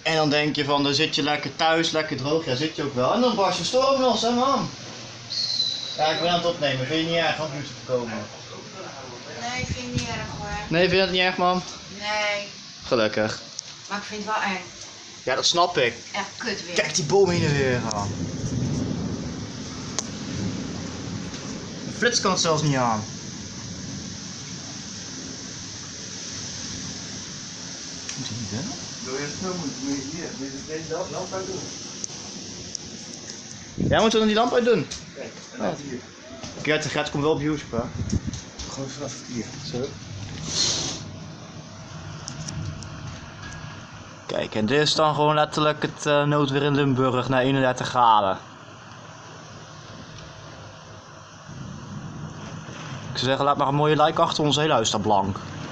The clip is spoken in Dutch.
En dan denk je van, dan zit je lekker thuis, lekker droog. Ja, zit je ook wel. En dan barst je storm los, hè man? Ja, ik ben aan het opnemen. Vind je niet erg om buurt te komen? Nee, ik vind het niet erg hoor. Nee, vind je dat niet erg, man? Nee, Gelukkig. maar ik vind het wel eng. Ja, dat snap ik. Echt kut weer. Kijk die boom heen en weer gaan. De flits kan het zelfs niet aan. Moet hij niet binnen? Doe je het zo, moet je hier, moet je deze lamp uit doen. Ja, moeten we dan die lamp uit doen? Kijk, en dan hier. Gert komt wel op YouTube, hè? Gewoon vanaf hier. Zo. Kijk, en dit is dan gewoon letterlijk het noodweer in Limburg naar 31 graden. Ik zou zeggen, laat maar een mooie like achter, ons hele huis staat blank.